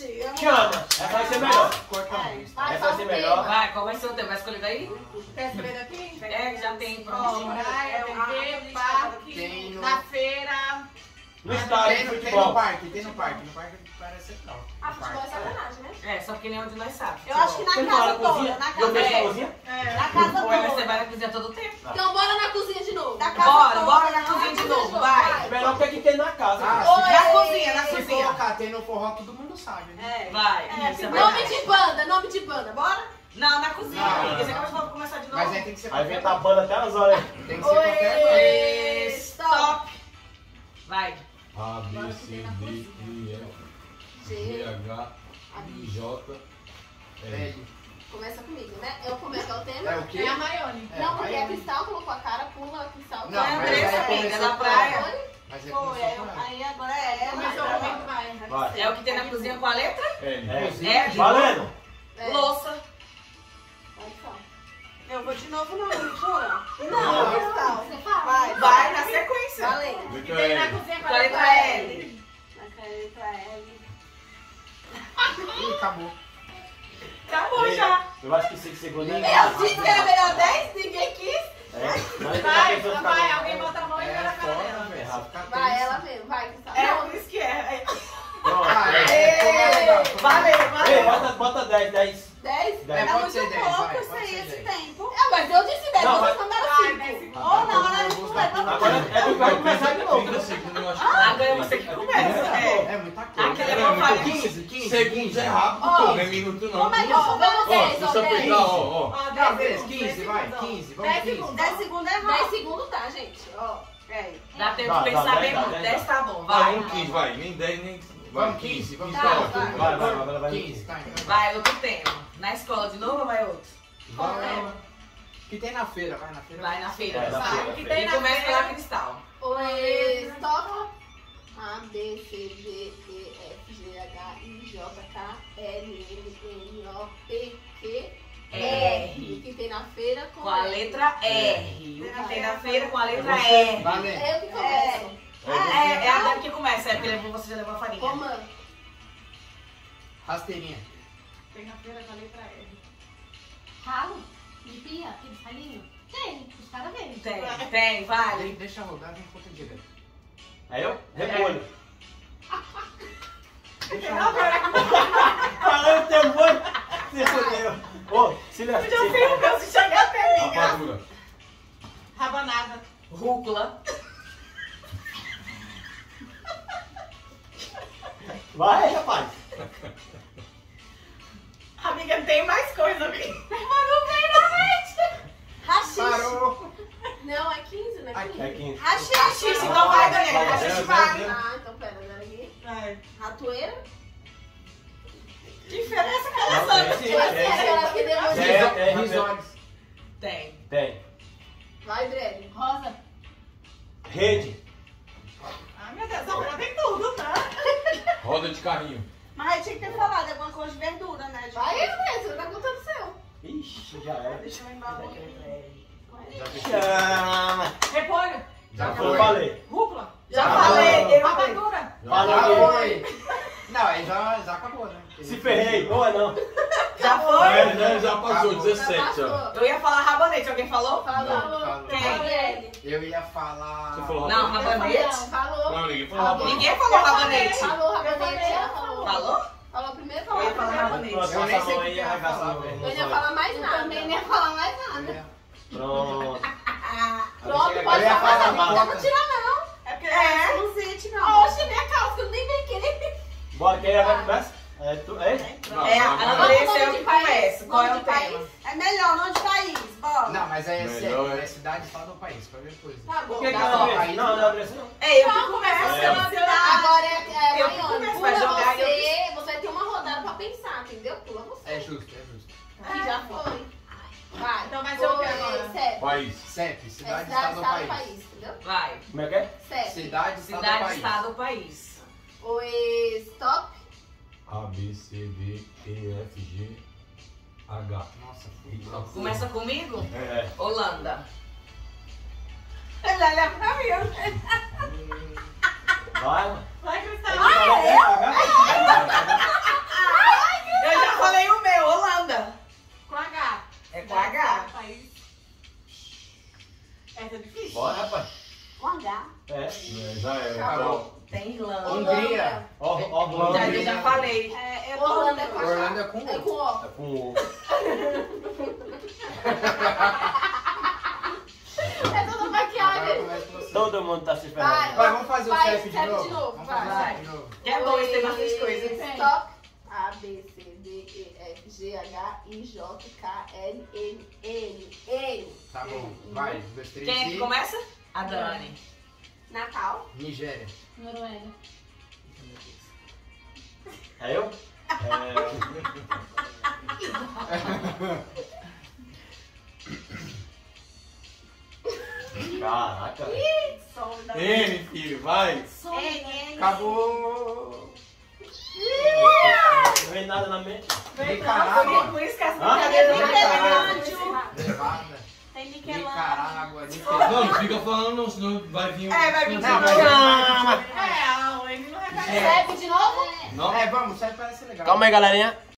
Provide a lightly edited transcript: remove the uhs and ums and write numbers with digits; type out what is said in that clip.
Chama. Essa vai ser melhor. Corta a luz. Essa vai ser melhor. Vai, qual vai ser o teu? Vai escolher daí? Quer escolher daqui? É, já tem prontinho. Praia, TV, parque, na feira. No estádio de Tem no futebol. parque. No parque parece ser legal. Ah, futebol é sacanagem, né? É, só que nem onde nós sabemos. Eu acho que na Você não vai casa na toda. cozinha? Na Eu casa vejo na É. cozinha? Na casa Ou você toda. vai na cozinha todo tempo. Então bora na cozinha de novo. Da Bora na cozinha de novo, vai. Melhor que aqui tem na casa. Ah, Na cozinha, na se cozinha. colocar tem no forró, todo mundo sabe, né? Vai. Isso é Nome verdade. nome de banda, bora? Não, na cozinha, Não, amiga. Você não. acabou de começar de novo. Mas aí tem que ser Aí vem qualquer tá a banda até as horas. Tem que ser qualquer coisa. Stop. Vai. A, B, C, D, E, F, G, H, I, J, L. Começa comigo, né? Eu começo o tema. É o quê? É a Maione. Não, porque a Cristal colocou a cara, pula a Cristal. Não, Foi a mas Andressa, aí amiga, começou da com praia. ela. Mas aí começou com ela. Aí agora é ela. Começou comigo, vai. Vai. É o que tem na cozinha com a letra? L. É. Valendo. Louça. Eu vou de novo não, pula. Não, Cristal. Você fala. Vai na sequência. Valendo. E tem na cozinha Com a letra L. Na letra L. Ih, acabou. Acabou já. Eu acho que 5 segundinhos. Eu disse que era melhor 10, ninguém quis. É. Não, Vai, ficar vai, pensando, alguém bota a mão e É vai na cara foda, dela. velho. Você fica Vai, tenso. ela mesmo, vai, Cristal. É, Não, por isso que é. Pronto. Ah, é legal. Valeu, Ei, valeu. bota 10, 10. 10? Dez. Era Pode muito ser 10, pouco vai, isso pode aí, ser esse 10. tempo. Mas eu disse 10, Não, vocês vai. mandaram Vai, 5. 10 segundos. Ou não, ela não pula, Agora é tu que vai começar de novo. 30 segundos, eu acho Agora é você que começa. É. É muita coisa. Aquele é uma farinha. 15 segundos é rápido, Ó, pô, não é minuto não. Como é que eu sou? Vamos Ó, 10, se ó, você 10. apertar, ó. Ó, Não, 10 beleza, segundos, 15, vai, 10 15, vamos 10 15. segundos. 10 segundos é 10 rápido. segundos tá, gente? Ó, Dá tempo Dá, de pensar dá, bem dá, muito. dá, 10 dá. tá bom, Vai, vai. um 15, vai, nem 10, nem... Vai, Vamos, 15, 15, vamos tá lá. ótimo. Vai. 15, tá, então. Vai, outro tema. Na escola de novo ou vai outro? Vamos. Que tem na feira, vai na feira. Vai na feira. Vai na Vai. feira. O que tem E na começa feira? pela Cristal. Oi, toca. A, B, C, D, E, F, G, H, I, J, K, L, M, N, O, P, Q, R. O que tem na feira Com a R. letra R. O que tem na feira com a letra R. Valendo. Eu que começo. É a Dani que começa, é porque você já levou a farinha. Comando. Rasteirinha. Tem na feira com a letra R. Ralo? De pia? Aqueles ralinhos? Tem, os caras vendem. Tem, vale. Deixa rodar, vem conta direto. Aí eu repolho. Deixa rodar. Falando teu molho. Se fudeu. Ô, silêncio. Eu já sei o meu, se chegar até mim. Rapadura. Rabanada. Rúcula. Vai, rapaz. Amiga, tem mais coisa, amiga. Rachixe. Parou. Não, é 15, né? Aqui. É 15. Rachixe, então vai, Daniela. Vai, Rachixe vai, vai. Ah, então pera, agora aqui. Vai. Ratoeira. Que diferença que Não, ela tem sabe? sim, Essa é aquela que deu É, Risoles. Tem. Tem. Vai, Dredd. Rosa. Rede. Ai, meu Deus, agora tem tudo, tá? Roda de carrinho. Mas aí tinha que ter falado alguma coisa de verdura, né? Vai, André, você tá contando o seu. Ixi, já era. Deixa eu embalar. Chama. Repolho. Já Eu foi. falei. Rúcula. Já Ah, falei. Eu Rapadura. Já Falou. foi. Não, aí já acabou, né? Se ferrei. Ou é não? Já foi? Já passou, Acabou. 17, ó. Eu ia falar rabanete, alguém falou? Falou. Falou. Quem? Dredd. Eu ia falar... Você falou Não, rabanete. Falou. Não, ninguém falou rabanete. Ninguém falou rabanete. Falou, rabanete. Ela falou. Falou? Falou primeiro, Eu falou. ia falar rabanete. Pronto, Eu nem passa a sei mão o que aí, eu ia arregaça a falar, mão. velho. Eu não ia falar mais nada. Também não ia falar mais nada. Pronto. Pronto, Eu pode ia falar, falar mas mal. não tirar não. É porque É. é. Luzite, não. Oxe, minha calça, que eu nem brinquei. Bora, quem vai começar? É tu, é? Não, É, a não, Andressa Nome é o de que país, começa. Qual é nome o de tema? país. É melhor, nome de país. Bora. Não, mas é Melhor é- cidade, estado ou país, qualquer coisa. Tá bom. Por que que Tá ela bom, fez? aí Não, não. não, Andressa não. É eu que Não, começo. Agora é Eu que Maione. começo, Pula vai jogar e eu você vai ter uma rodada pra pensar, entendeu? Pula você. É justo, é justo. Que já foi. Vai. Então vai ser o que agora? CEP. País. CEP, É cidade, cidade, estado ou estado, país. país, entendeu? Vai. Como é que é? CEP. Cidade, estado ou Cidade, país. estado, país. Oi, stop. A, B, C, D, E, F, G, H. Nossa, I, Começa comigo? É. Holanda. Ele olha pra mim. Vai, mano. Vai, Cristal. Hungria. Orlando. Já falei. Orlando é com Orlando é com É com O. É com O. É toda maquiagem. Todo mundo tá se Vai. esperando. Vai, vamos fazer o Vai, CEP de CEP novo? de novo, Vamos vai. fazer o CEP de novo. Que é bom, isso tem bastante coisa. Stop. A, B, C, D, E, F, G, H, I, J, K, L, M, N, N. Tá bom, vai. 1, 2, 3 Quem é que e... começa? A Dani. Natal. Nigéria. Noruega. É eu? Caraca. N, filho, vai. Acabou. Não vem nada na mente. Nicarágua. Por isso que essa Hã? brincadeira Nevada. Tem Nicarágua. Não, não fica falando não, senão vai vir um... É, vai vir de Não, novo. mas... É, ele não repete. CEP de novo? Não? É, vamos, CEP parece legal. Calma aí, galerinha.